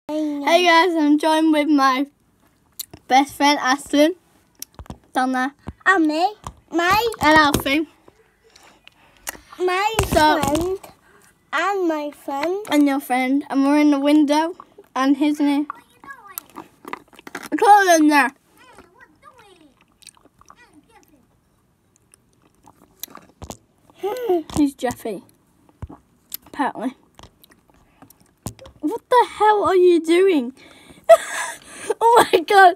Hey guys, I'm joined with my best friend Aston, down there, And me. and Alfie, Friend. And my friend. and your friend, and we're in the window, and here's me. Close in there. He's Jeffy, apparently. What the hell are you doing? Oh my god.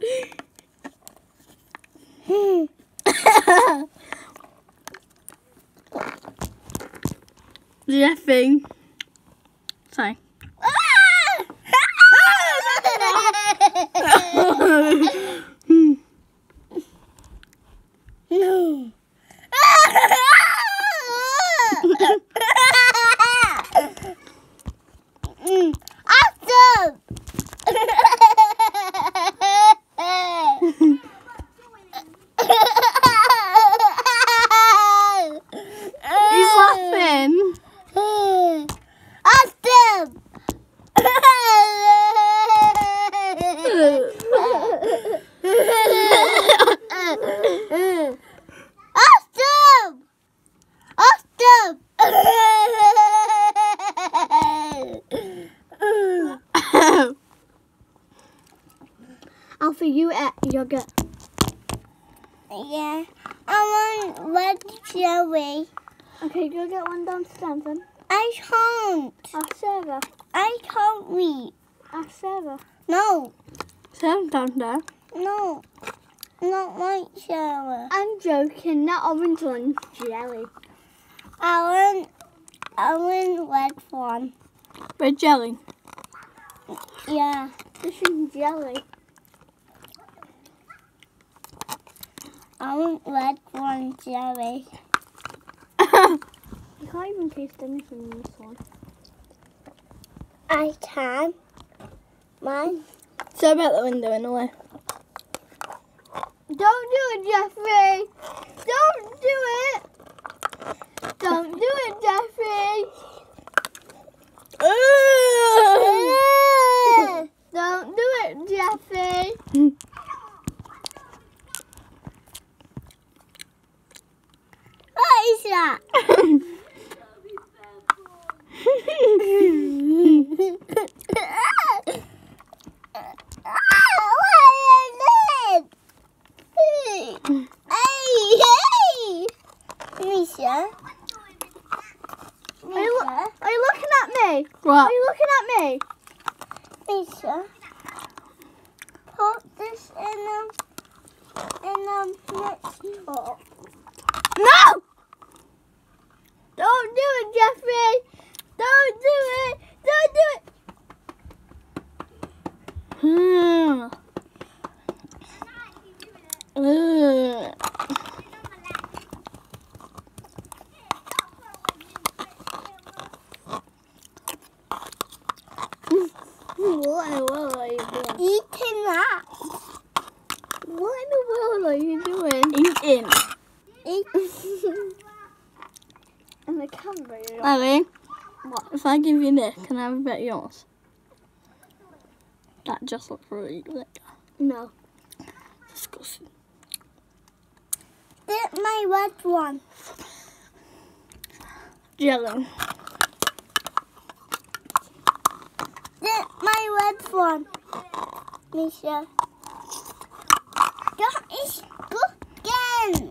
Jeffy. Sorry. No. Awesome. He's laughing. Awesome. Awesome. Awesome. Alfie, you ate yogurt. Yeah. I want red jelly. Okay, go get one downstairs then. I can't. I'll serve her. I can't read. I'll serve her. No. Serve down there. No. Not my shower. I'm joking, that orange one's jelly. I want red one. Red jelly. Yeah. This is jelly. I want red one jelly. You can't even taste anything in this one. I can. Mine. Serve out the window in a way. Don't do it, Jeffrey! Don't do it! Don't do it, Jeffrey! Don't do it, Jeffrey! What is that? Misha. Are you looking at me? What? Are you looking at me? Misha. Put this in next box. No! Don't do it, Jeffrey! Don't do it! Don't do it! What in the world are you doing? Eating that. What in the world are you doing? Eating. And the camera, you're not. Ellie, what? If I give you this, can I have a bit of yours? That just looks really good. No. Disgusting. Get my red one. Jelly. Get my red one. Misha. That is cooking.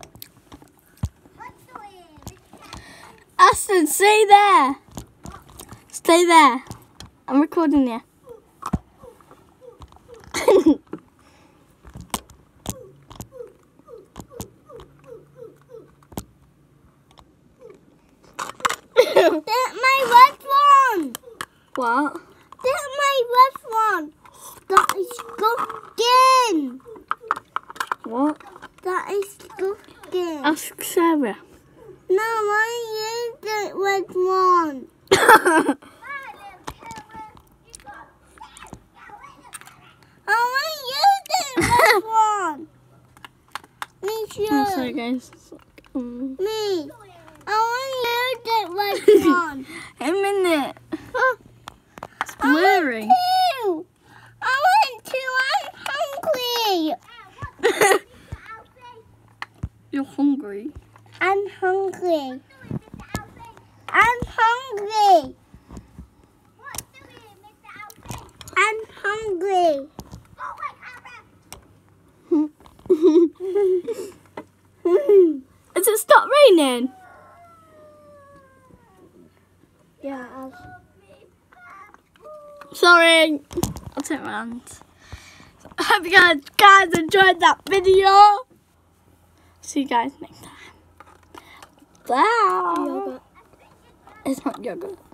Aston, stay there. Stay there. I'm recording you. Get my red one. What? Get my red one. That is cooking. What? That is cooking. Ask Sarah. No, I use the red one. I want to use the red one. Me too. I'm sorry, guys. Me. I want to use the red one. A minute. It's blurry. Ew. hungry. I'm hungry. I'm hungry. I'm hungry. Has it stopped raining? Yeah. Sorry. I'll turn around. I hope you guys enjoyed that video. See you guys next time. Bye. Yogurt. It's not yogurt.